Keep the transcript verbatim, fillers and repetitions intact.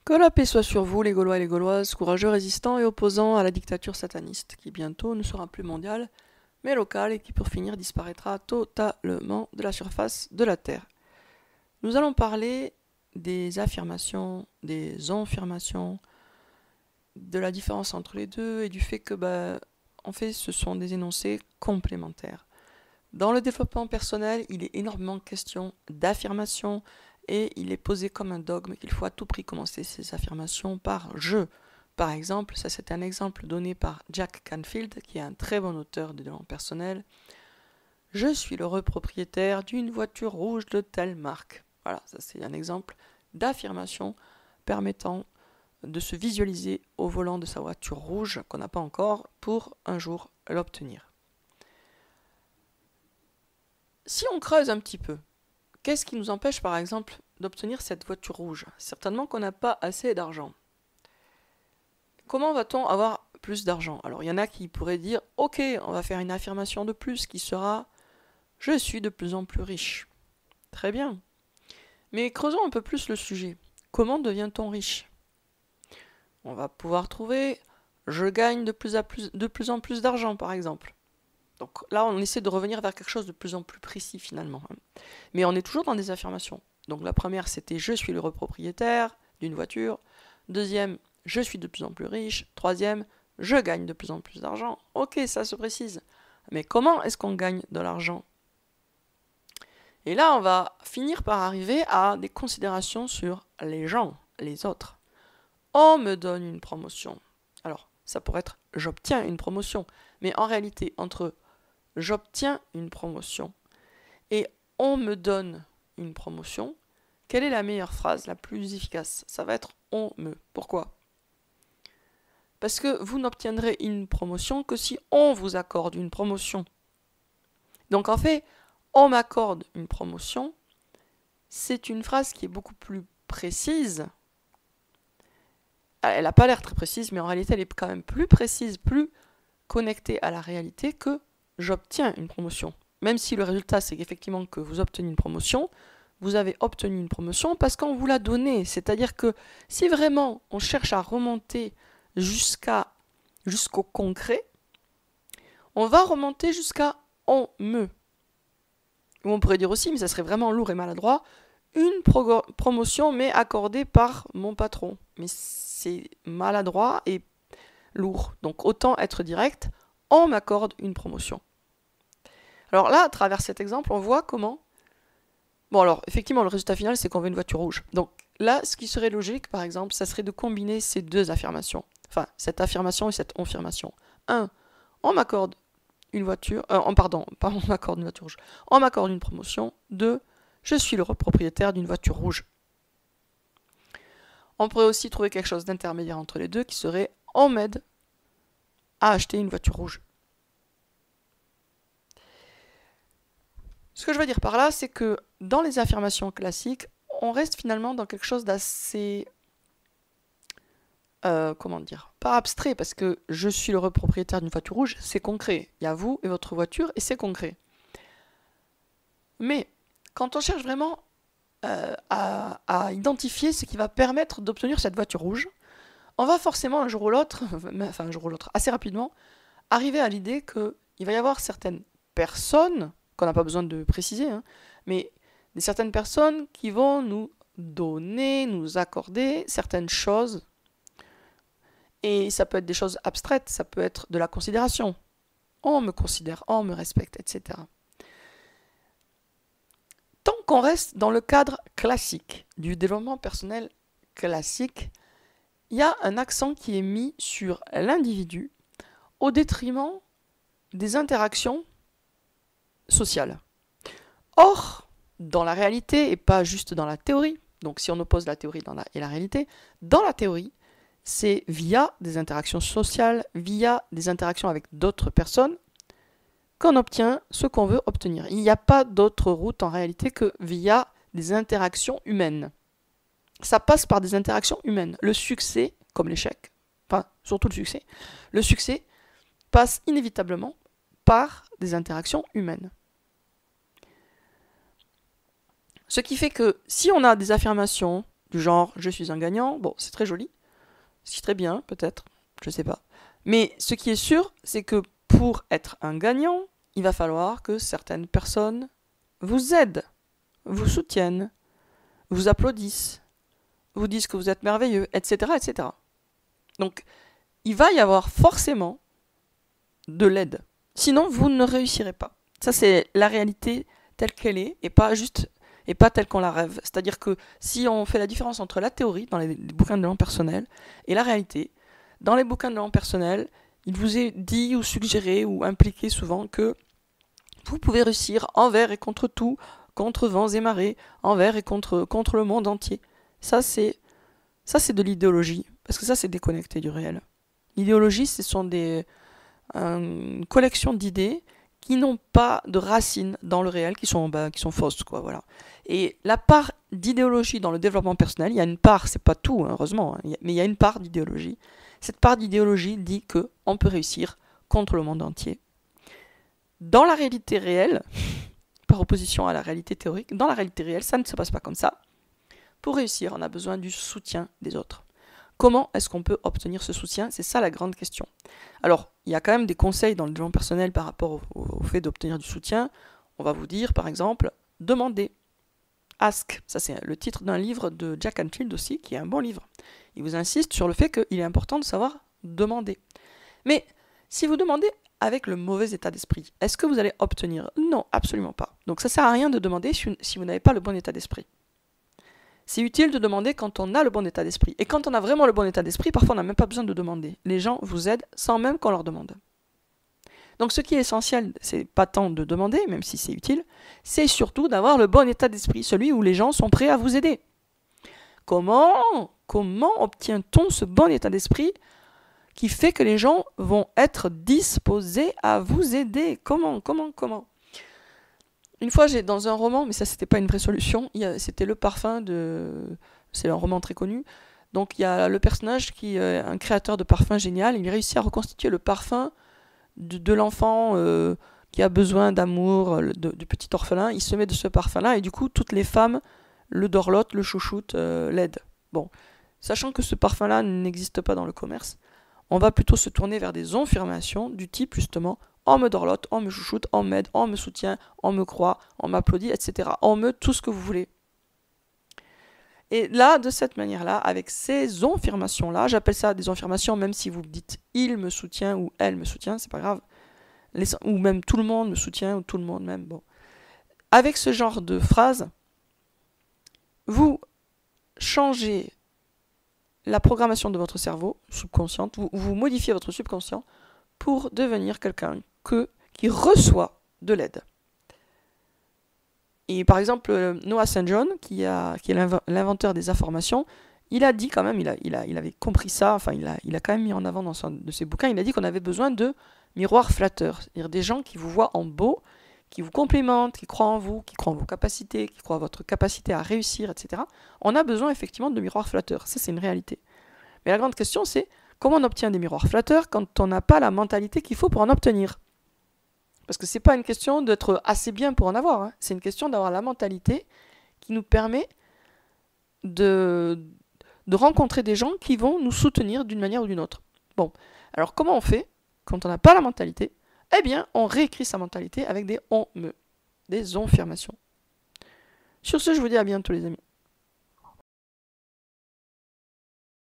Que la paix soit sur vous, les Gaulois et les Gauloises, courageux résistants et opposants à la dictature sataniste, qui bientôt ne sera plus mondiale, mais locale et qui pour finir disparaîtra totalement de la surface de la Terre. Nous allons parler des affirmations, des affirmations, de la différence entre les deux et du fait que, bah, en fait, ce sont des énoncés complémentaires. Dans le développement personnel, il est énormément question d'affirmations et il est posé comme un dogme qu'il faut à tout prix commencer ces affirmations par « je ». Par exemple, ça c'est un exemple donné par Jack Canfield, qui est un très bon auteur de développement personnel. « Je suis l'heureux propriétaire d'une voiture rouge de telle marque ». Voilà, ça c'est un exemple d'affirmation permettant de se visualiser au volant de sa voiture rouge qu'on n'a pas encore pour un jour l'obtenir. Si on creuse un petit peu, qu'est-ce qui nous empêche par exemple d'obtenir cette voiture rouge? Certainement qu'on n'a pas assez d'argent. Comment va-t-on avoir plus d'argent? Alors il y en a qui pourraient dire « Ok, on va faire une affirmation de plus qui sera « Je suis de plus en plus riche ». Très bien. Mais creusons un peu plus le sujet. Comment devient-on riche? On va pouvoir trouver « Je gagne de plus, à plus, de plus en plus d'argent » par exemple. Donc là, on essaie de revenir vers quelque chose de plus en plus précis finalement. Mais on est toujours dans des affirmations. Donc la première, c'était « Je suis l'heureux propriétaire d'une voiture ». Deuxième, « Je suis de plus en plus riche ». Troisième, « Je gagne de plus en plus d'argent ». Ok, ça se précise. Mais comment est-ce qu'on gagne de l'argent? Et là, on va finir par arriver à des considérations sur les gens, les autres. On me donne une promotion. Alors, ça pourrait être « J'obtiens une promotion ». Mais en réalité, entre « J'obtiens une promotion » et « On me donne une promotion », quelle est la meilleure phrase, la plus efficace? Ça va être « On me ». Pourquoi? Parce que vous n'obtiendrez une promotion que si on vous accorde une promotion. Donc en fait, « On m'accorde une promotion », c'est une phrase qui est beaucoup plus précise. Elle n'a pas l'air très précise, mais en réalité, elle est quand même plus précise, plus connectée à la réalité que « J'obtiens une promotion ». Même si le résultat, c'est qu'effectivement que vous obtenez une promotion, vous avez obtenu une promotion parce qu'on vous l'a donnée. C'est-à-dire que si vraiment on cherche à remonter jusqu'à, jusqu'au concret, on va remonter jusqu'à « on me ». Ou on pourrait dire aussi, mais ça serait vraiment lourd et maladroit, une pro- promotion mais accordée par mon patron. Mais c'est maladroit et lourd. Donc autant être direct, on m'accorde une promotion. Alors là, à travers cet exemple, on voit comment... Bon alors, effectivement, le résultat final, c'est qu'on veut une voiture rouge. Donc là, ce qui serait logique, par exemple, ça serait de combiner ces deux affirmations. Enfin, cette affirmation et cette affirmation. Un, on m'accorde une voiture... Euh, pardon, pas on m'accorde une voiture rouge. On m'accorde une promotion. Deux, je suis le propriétaire d'une voiture rouge. On pourrait aussi trouver quelque chose d'intermédiaire entre les deux qui serait on m'aide à acheter une voiture rouge. Ce que je veux dire par là, c'est que dans les affirmations classiques, on reste finalement dans quelque chose d'assez... Euh, comment dire? Pas abstrait, parce que je suis le propriétaire d'une voiture rouge, c'est concret. Il y a vous et votre voiture, et c'est concret. Mais quand on cherche vraiment euh, à, à identifier ce qui va permettre d'obtenir cette voiture rouge, on va forcément un jour ou l'autre, enfin un jour ou l'autre, assez rapidement, arriver à l'idée qu'il va y avoir certaines personnes, qu'on n'a pas besoin de préciser, hein, mais des certaines personnes qui vont nous donner, nous accorder certaines choses. Et ça peut être des choses abstraites, ça peut être de la considération. On me considère, on me respecte, et cetera. Tant qu'on reste dans le cadre classique, du développement personnel classique, il y a un accent qui est mis sur l'individu au détriment des interactions sociales. Or, dans la réalité, et pas juste dans la théorie, donc si on oppose la théorie dans la, et la réalité, dans la théorie, c'est via des interactions sociales, via des interactions avec d'autres personnes, qu'on obtient ce qu'on veut obtenir. Il n'y a pas d'autre route en réalité que via des interactions humaines. Ça passe par des interactions humaines. Le succès, comme l'échec, enfin surtout le succès, le succès passe inévitablement par des interactions humaines. Ce qui fait que si on a des affirmations Du genre, je suis un gagnant. Bon, c'est très joli. C'est très bien, peut-être. Je sais pas. Mais ce qui est sûr, c'est que pour être un gagnant, il va falloir que certaines personnes vous aident, vous soutiennent, vous applaudissent, vous disent que vous êtes merveilleux, et cetera, et cetera. Donc, il va y avoir forcément de l'aide. Sinon, vous ne réussirez pas. Ça, c'est la réalité telle qu'elle est, et pas juste, et pas telle qu'on la rêve. C'est-à-dire que si on fait la différence entre la théorie, dans les, les bouquins de développement personnel, et la réalité, dans les bouquins de développement personnel, il vous est dit ou suggéré ou impliqué souvent que vous pouvez réussir envers et contre tout, contre vents et marées, envers et contre, contre le monde entier. Ça, c'est ça, c'est de l'idéologie, parce que ça, c'est déconnecté du réel. L'idéologie, ce sont des, une collection d'idées qui n'ont pas de racines dans le réel, qui sont, bah, qui sont fausses, quoi, voilà. Et la part d'idéologie dans le développement personnel, il y a une part, c'est pas tout, hein, heureusement, hein, mais il y a une part d'idéologie. Cette part d'idéologie dit que on peut réussir contre le monde entier. Dans la réalité réelle, par opposition à la réalité théorique, dans la réalité réelle, ça ne se passe pas comme ça. Pour réussir, on a besoin du soutien des autres. Comment est-ce qu'on peut obtenir ce soutien? C'est ça la grande question. Alors, il y a quand même des conseils dans le développement personnel par rapport au, au fait d'obtenir du soutien. On va vous dire, par exemple, demandez. Ask. Ça, c'est le titre d'un livre de Jack Canfield aussi, qui est un bon livre. Il vous insiste sur le fait qu'il est important de savoir demander. Mais si vous demandez avec le mauvais état d'esprit, est-ce que vous allez obtenir? Non, absolument pas. Donc ça ne sert à rien de demander si vous n'avez pas le bon état d'esprit. C'est utile de demander quand on a le bon état d'esprit. Et quand on a vraiment le bon état d'esprit, parfois on n'a même pas besoin de demander. Les gens vous aident sans même qu'on leur demande. Donc ce qui est essentiel, c'est pas tant de demander, même si c'est utile, c'est surtout d'avoir le bon état d'esprit, celui où les gens sont prêts à vous aider. Comment, comment obtient-on ce bon état d'esprit qui fait que les gens vont être disposés à vous aider? Comment, comment, comment? Une fois, j'ai dans un roman, mais ça, c'était pas une vraie solution, c'était Le Parfum de... C'est un roman très connu. Donc, il y a le personnage qui est un créateur de parfums génial. Il réussit à reconstituer le parfum de, de l'enfant euh, qui a besoin d'amour, du petit orphelin. Il se met de ce parfum-là et du coup, toutes les femmes le dorlotent, le chouchoutent, euh, l'aident. Bon, sachant que ce parfum-là n'existe pas dans le commerce, on va plutôt se tourner vers des affirmations du type, justement, on me dorlote, on me chouchoute, on m'aide, on me soutient, on me croit, on m'applaudit, et cetera. On me tout ce que vous voulez. Et là, de cette manière-là, avec ces affirmations-là, j'appelle ça des affirmations, même si vous dites « il me soutient » ou « elle me soutient », c'est pas grave. Les, ou même « tout le monde me soutient » ou « tout le monde même ». Bon. Avec ce genre de phrase, vous changez la programmation de votre cerveau subconscient, vous, vous modifiez votre subconscient pour devenir quelqu'un que, qui reçoit de l'aide. Et par exemple, Noah Saint John, qui, a, qui est l'inventeur des affirmations, il a dit quand même, il, a, il, a, il avait compris ça, enfin il a, il a quand même mis en avant dans son, de ses bouquins, il a dit qu'on avait besoin de miroirs flatteurs, c'est-à-dire des gens qui vous voient en beau, qui vous complimentent, qui croient en vous, qui croient en vos capacités, qui croient en votre capacité à réussir, et cetera. On a besoin effectivement de miroirs flatteurs, ça c'est une réalité. Mais la grande question c'est, comment on obtient des miroirs flatteurs quand on n'a pas la mentalité qu'il faut pour en obtenir? Parce que c'est pas une question d'être assez bien pour en avoir, hein. C'est une question d'avoir la mentalité qui nous permet de, de rencontrer des gens qui vont nous soutenir d'une manière ou d'une autre. Bon, alors comment on fait quand on n'a pas la mentalité? Eh bien, on réécrit sa mentalité avec des on me, des affirmations. Sur ce, je vous dis à bientôt les amis.